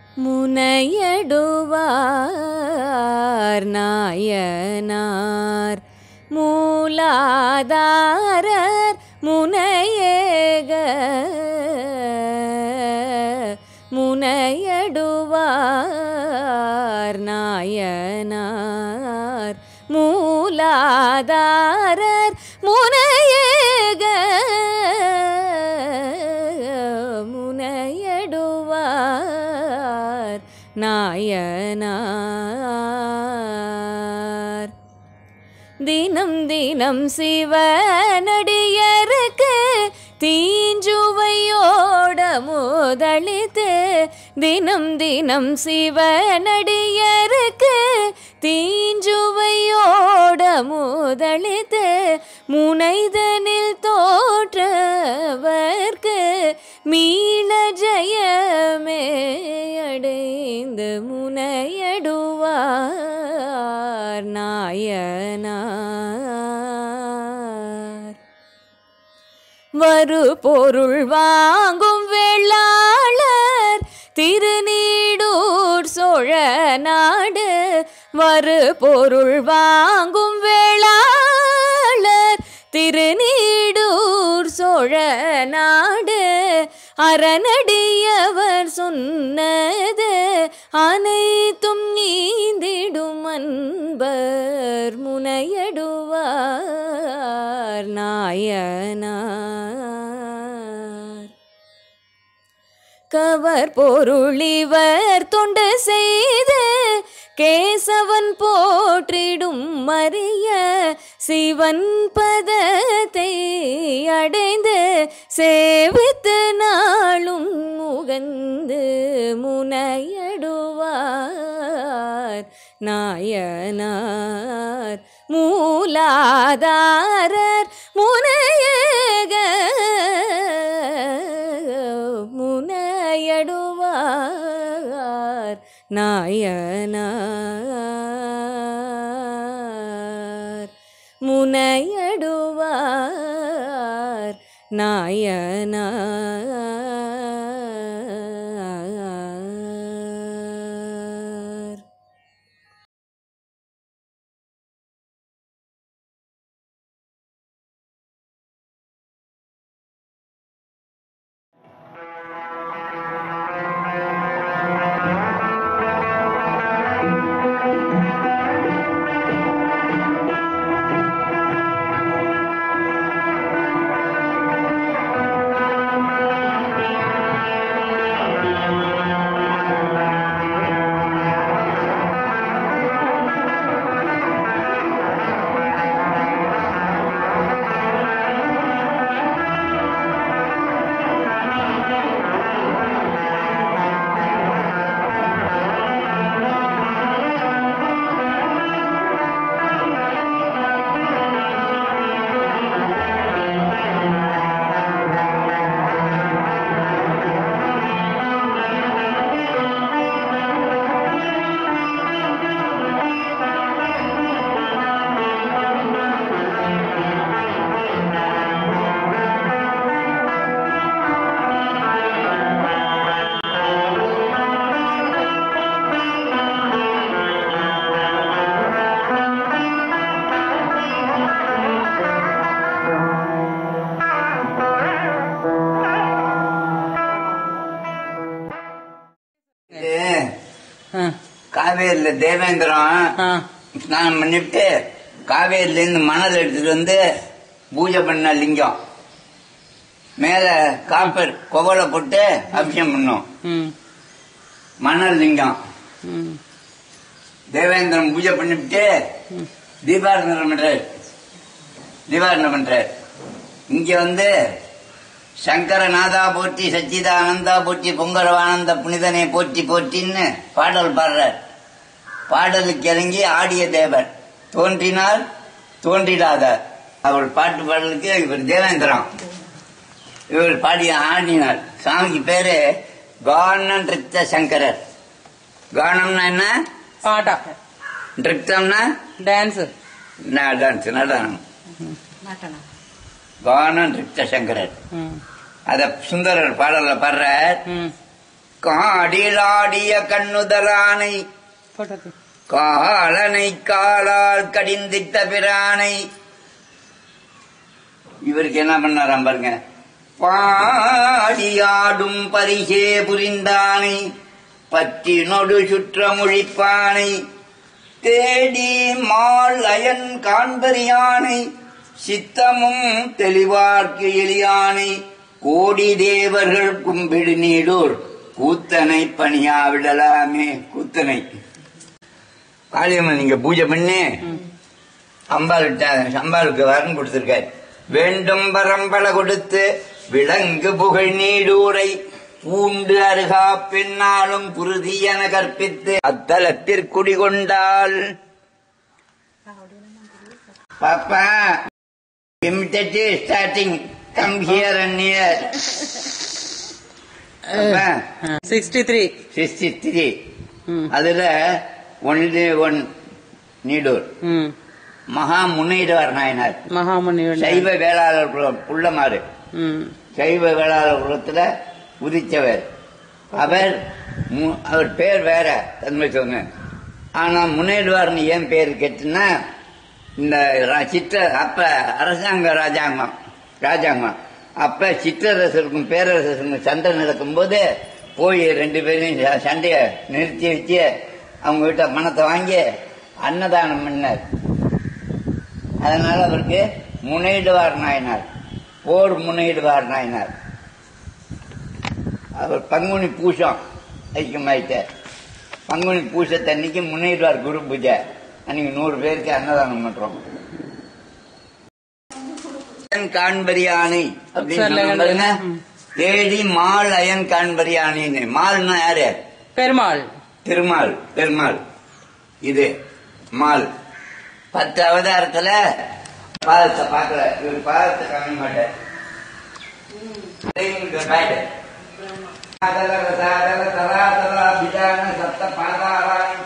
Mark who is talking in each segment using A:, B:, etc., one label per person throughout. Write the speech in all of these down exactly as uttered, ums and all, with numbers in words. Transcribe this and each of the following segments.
A: முனையடுவார் நாயனார் மூலாதாரர் முனையேக முனையடுவார் நாயனார் மூலாதாரர் முனையேக முனையடுவார் நாயனார் தினம் தினம் சிவனடியருக்கு தீஞ்சுவையோட முதலித்து தினம் தினம் சிவனடியருக்கு தீஞ்சுவையோட முதலித்து முனைதனில் தோற்றவர்க்கு மீள ஜெயமே அடைந்து முனையடுவார் நாயனார் வரு பொருள் வாங்கும் வேளாளர் திருநீடூர் சோழ நாடு வரு பொருள் வாங்கும் வேளாளர் திருநீடூர் சோழ நாடு அரணடியவர் சொன்னது அனைத்தும் நீந்திடும் அன்பர் முனையடுவார் நாயனார் கவர் பொருளிவர் தொண்டு செய்து கேசவன் போற்றிடும் மரிய சிவன் பதத்தை அடைந்து சேவித்து நாளும் முகந்து முனையடுவார் நாயனார் மூலாதாரர் முனையேக முனையடுவார் நாயனார் முனையடுவார் நாயனார்
B: காவேரியில தேவேந்திரம் ஸ்நானம் பண்ணிட்டு காவேரியில இருந்து மணல் எடுத்துட்டு வந்து பூஜை பண்ண லிங்கம் மேல காப்பர் கொவலை போட்டு அபிஷேகம் பண்ணும் மணல் லிங்கம். தேவேந்திரம் பூஜை பண்ணிவிட்டு தீபாரதனை பண்றார் தீபாரதனை பண்றார். இங்க வந்து சங்கரநாதா போற்றி சச்சிதானந்தா போற்றி பொங்கரவானந்த புனிதனை போற்றி போற்றின்னு பாடல் பாடுறார். பாடலுக்கு இறங்கி ஆடிய தேவர் தோன்றினால் தோன்றிடாதார். அவர் பாட்டு பாடலுக்கு இவர் தேவேந்திரம். இவர் பாடிய ஆடினார். சாமிக்கு பேரு கானம் நிருத்த சங்கரர். கானம்னா என்ன?
C: பாட்டம்.
B: நிருத்தம்னா
C: டான்ஸ்.
B: டான்ஸ் நடனம். கானம் நிருத்த சங்கரர். அத சுந்தரர் பாடல்ல பாடுறார். காடிலாடிய கண்ணுதலானை காலனை காலால் கடிந்திட்ட பிரானை. இவருக்கு என்ன பண்ணாராம் பாருங்க. பாடியாடும் பரிசே புரிந்தானை பற்றி நொடு சுற்றமொழிப்பானை தேடி மால் அயன் காண்பறியானை சித்தமும் தெளிவார்க்கு எளியானை கோடி தேவர்கள் கும்பிடு நீடூர் கூத்தனை பணியா விடலாமே. கூத்தனை காளியம்மன் நீங்க பூஜை பண்ணி அம்பாள்கிட்ட அம்பாளுக்கு வரம் கொடுத்திருக்காரு. வேண்டும் பரம்பல கொடுத்து விலங்கு புகழ் நீடூரை பூண்டு அருகா பெண்ணாலும் குருதி என கற்பித்து அத்தலத்திற்குடி கொண்டாள். பாப்பா immediately starting come here and here.
C: sixty-three
B: sixty-three அதுல ஒன்லி ஒன் நீடூர் மகா முன்னீடுவார் நாயனார்.
C: மகாமுனி
B: சைவ வேளாளர் குலம் புள்ளமாறு சைவ வேளாளர் குலத்துல உதிச்சவர் அவர். அவர் பேர் வேற தன்மை சொன்ன. ஆனா முன்னேடுவார்னு ஏன் பேர் கேட்டுன்னா இந்த சிற்ற அப்ப அரசாங்க ராஜாங்கம் ராஜாங்கம் அப்ப சிற்றரசருக்கும் பேரரசருக்கும் சண்டை நடக்கும் போது போய் ரெண்டு பேரையும் சண்டைய நிறுத்தி வச்சு அவங்க கிட்ட பணத்தை வாங்கி அன்னதானம் பண்ணார். அதனால அவருக்கு முனையிடுவார் நாயனார், போர் முனையிடுவார் நாயனார். அவர் பங்குனி பூசம் ஐக்கியமாயிட்டார். பங்குனி பூசத்தன்னைக்கு முனையிடுவார் குரு பூஜை அன்னைக்கு நூறு பேருக்கு அன்னதானம் பண்றோம். காண்பரியானை அப்படின்னு தேடி மால் அயன் காண்பரியானை. மால்னா யாரு?
C: பெருமாள்.
B: திருமால். பெருமாள் இது மால். பத்து அவதாரத்துல பாதத்தை பார்க்கல. இவர் பாதத்தை காண மாட்டார். சப்த பாதாராங்க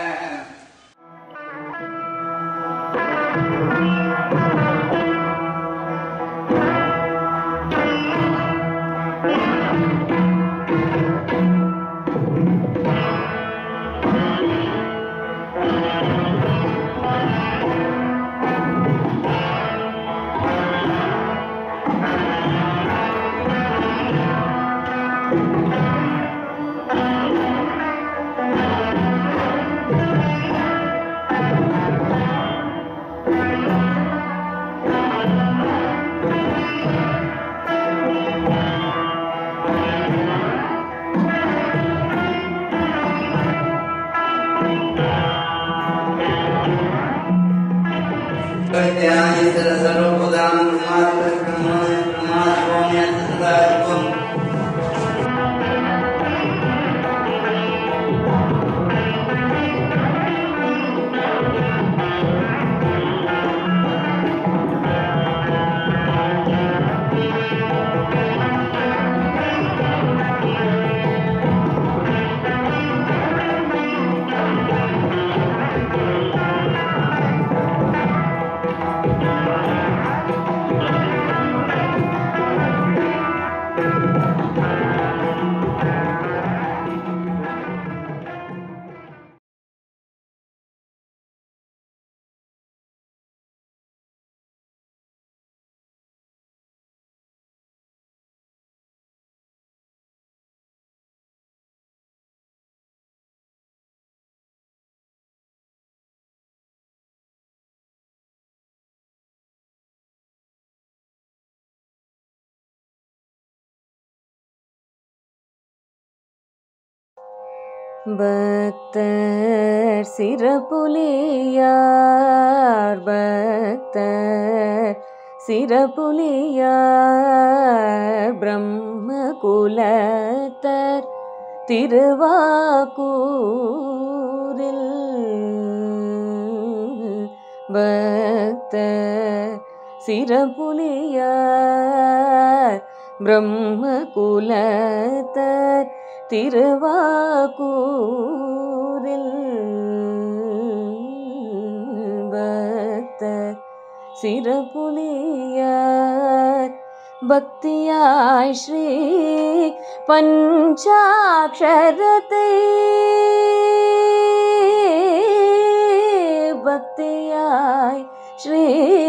A: பக்தர் சிறப்புலியார் பக்தர் சிறப்புலியார் பிரம்ம குலத்தர் திருவாக்கூரில் பக்தர் சிறப்புலியார் பிரம்ம குலத்தர் திருவாக்கூரில் பக்தர் சிறப்புலியார் பக்தியாய் ஸ்ரீ பஞ்சாக்ஷரத்தை பக்தியாய் ஸ்ரீ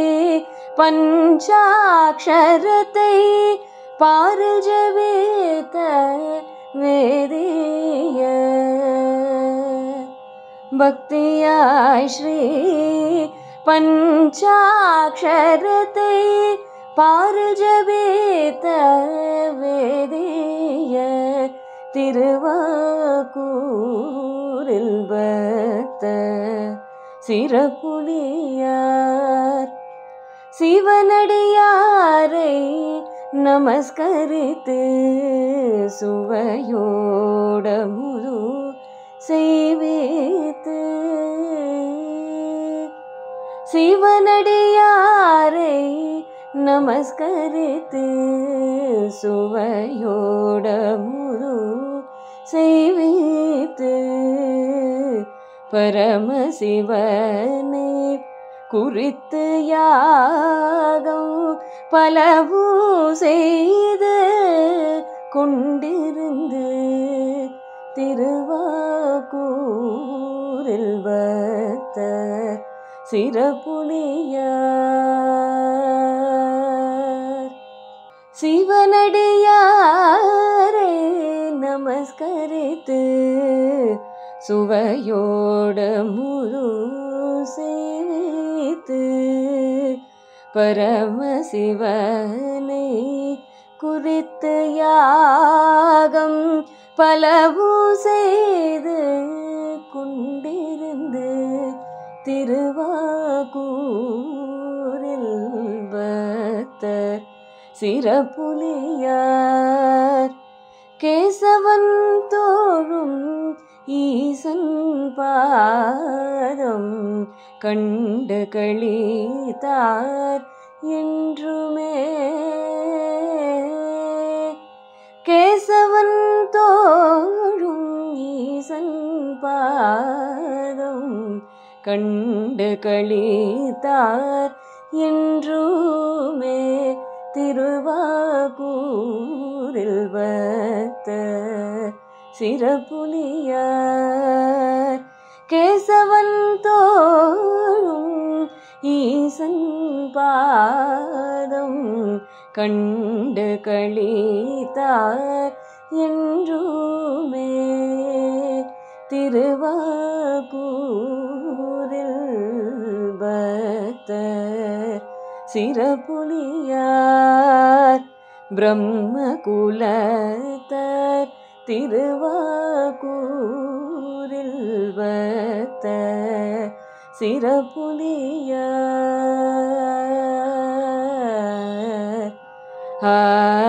A: பஞ்சாக்ஷரத்தை பாரில் ஜபித்த வேதிய பக்தியாய் ஸ்ரீ பஞ்சாக்ஷரத்தை பாரில் ஜபித்த வேதிய திருவாக்கூரில் பக்த சிறப்புலியார் சிவனடியாரை நமஸ்கரித்து சுவையோட முது செய்வித்து சிவனடியாரை நமஸ்கரித்து சுவையோட முது செய்வித்து பரமசிவனை குறித்து யாகம் பலவு செய்து கொண்டிருந்து திருவாக்கூரில் பக்தர் சிறப்புலியார் சிவனடியாரை நமஸ்கரித்து சுவையோட முரு சேவித்து பரமசிவனை குறித்து யாகம் பலவு செய்து கொண்டிருந்து திருவாக்கூரில் பக்தர் சிறப்புலியார் கேசவன் தோழும் ஈசன் பாதம் கண்டு களித்தார் என்றுமே கேசவன் தோழும் ஈசன் பாதம் கண்டு களித்தார் என்றுமே திருவாக்கூரில் பக்தர் சிறப்புலியார் கேசவன் தோழும் ஈசன் பாதம் கண்டு களித்தார் என்றுமே திருவாக்கூரில் பக்தர் சிறப்புலியார் பிரம்ம குலத்தர் திருவாக்கூரில் பக்தர் சிறப்புலியார்.